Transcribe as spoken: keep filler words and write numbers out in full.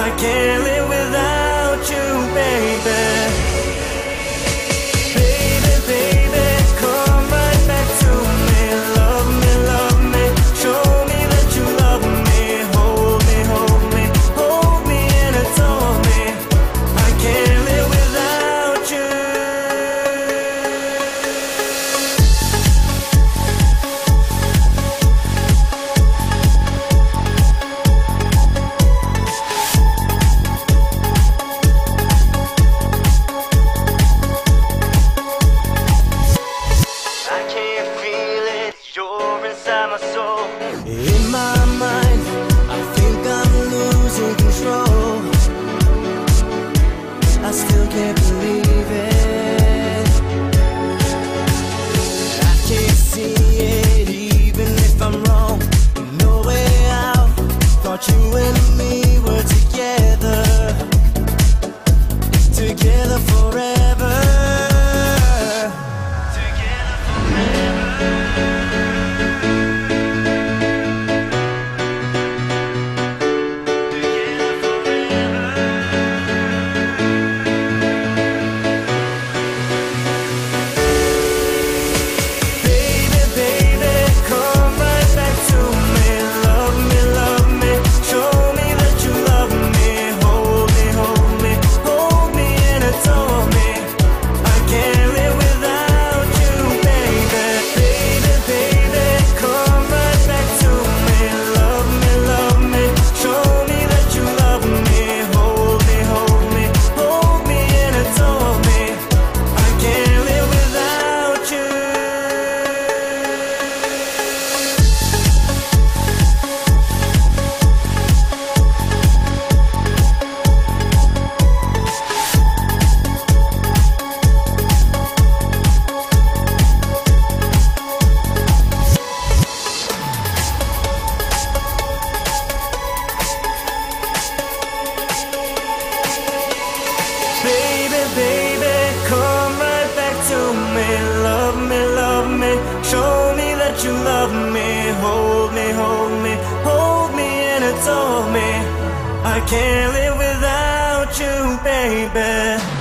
I can't live without you, baby. Baby, baby, come right back to me. Love me, love me, show me that you love me. Hold me, hold me, hold me and adore me. I can't live without you. In my mind, I think I'm losing control. I still can't believe it. I can't see it, even if I'm wrong. No way out. Thought you and me were together, together forever. Baby, come right back to me. Love me, love me, show me that you love me. Hold me, hold me, hold me and adore me. I can't live without you, baby.